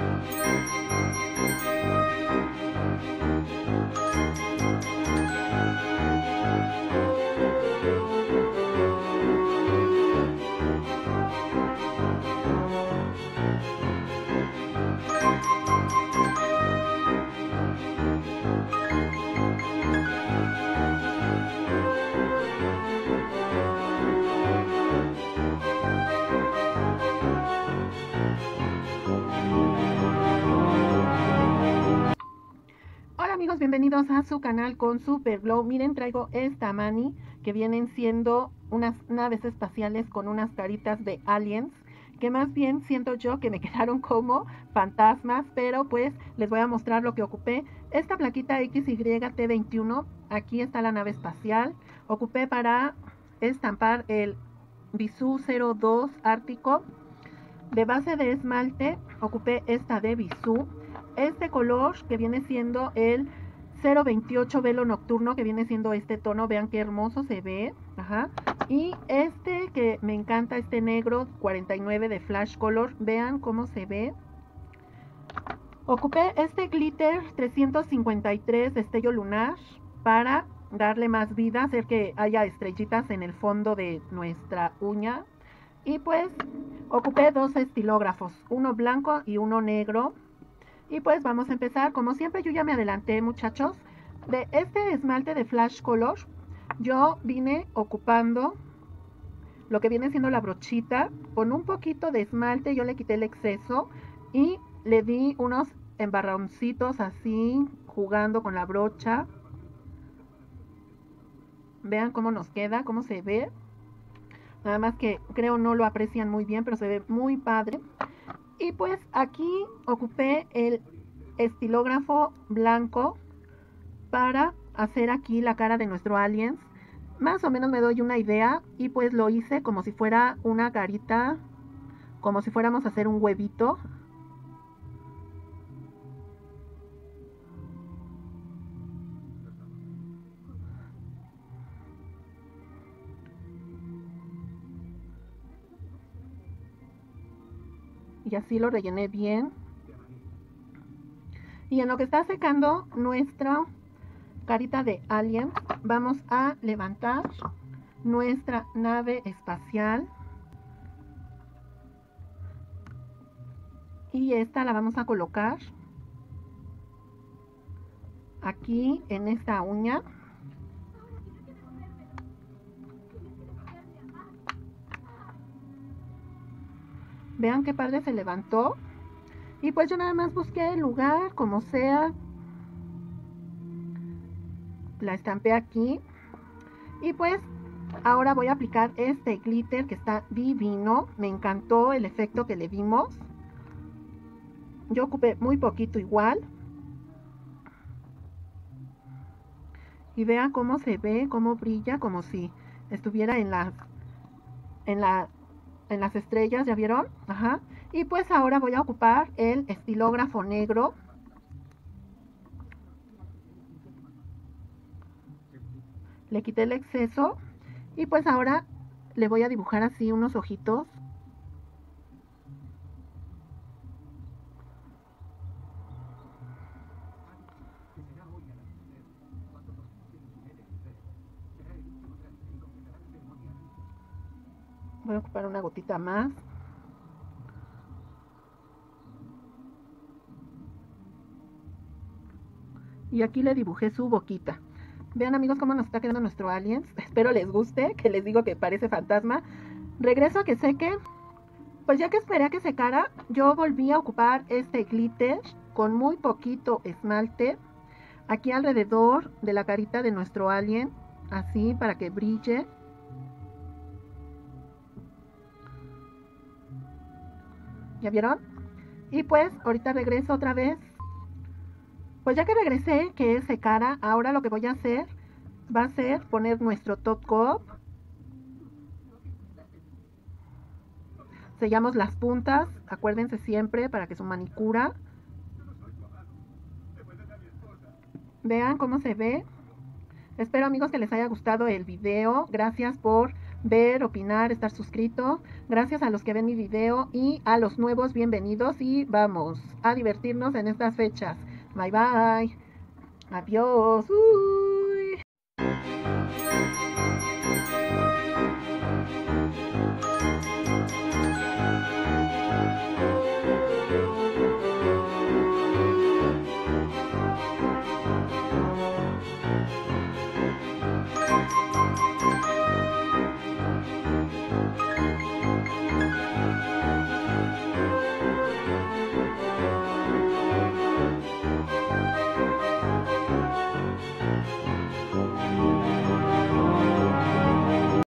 Hola amigos, bienvenidos a su canal con Super Glow. Miren, traigo esta mani que vienen siendo unas naves espaciales con unas caritas de aliens, que más bien siento yo que me quedaron como fantasmas, pero pues les voy a mostrar lo que ocupé. Esta plaquita XYT21, aquí está la nave espacial. Ocupé para estampar el Bisú 02 Ártico. De base de esmalte ocupé esta de Bisú. Este color que viene siendo el 028 velo nocturno, que viene siendo este tono, vean qué hermoso se ve. Ajá. Y este que me encanta, este negro 49 de Flash Color, vean cómo se ve. Ocupé este glitter 353 destello lunar para darle más vida, hacer que haya estrellitas en el fondo de nuestra uña. Y pues ocupé dos estilógrafos, uno blanco y uno negro. Y pues vamos a empezar. Como siempre, yo ya me adelanté, muchachos. De este esmalte de Flash Color, yo vine ocupando lo que viene siendo la brochita. Con un poquito de esmalte yo le quité el exceso y le di unos embarroncitos así, jugando con la brocha. Vean cómo nos queda, cómo se ve. Nada más que creo no lo aprecian muy bien, pero se ve muy padre. Y pues aquí ocupé el estilógrafo blanco para hacer aquí la cara de nuestro aliens. Más o menos me doy una idea y pues lo hice como si fuera una carita, como si fuéramos a hacer un huevito. Y así lo rellené bien. Y en lo que está secando nuestra carita de alien, vamos a levantar nuestra nave espacial. Y esta la vamos a colocar aquí en esta uña. Vean qué padre se levantó. Y pues yo nada más busqué el lugar, como sea. La estampé aquí. Y pues ahora voy a aplicar este glitter que está divino. Me encantó el efecto que le dimos. Yo ocupé muy poquito igual. Y vean cómo se ve, cómo brilla, como si estuviera en las estrellas, ¿ya vieron? Ajá. Y pues ahora voy a ocupar el estilógrafo negro. Le quité el exceso. Y pues ahora le voy a dibujar así unos ojitos. Voy a ocupar una gotita más. Y aquí le dibujé su boquita. Vean amigos cómo nos está quedando nuestro aliens. Espero les guste, que les digo que parece fantasma. Regreso a que seque. Pues ya que esperé a que secara, yo volví a ocupar este glitter con muy poquito esmalte. Aquí alrededor de la carita de nuestro alien. Así para que brille. ¿Ya vieron? Y pues ahorita regreso otra vez. Pues ya que regresé, que es secara, ahora lo que voy a hacer va a ser poner nuestro top coat. Sellamos las puntas, acuérdense siempre para que su manicura. Vean cómo se ve. Espero amigos que les haya gustado el video. Gracias por ver, opinar, estar suscrito. Gracias a los que ven mi video y a los nuevos, bienvenidos y vamos a divertirnos en estas fechas. Bye bye. Adiós. Uy.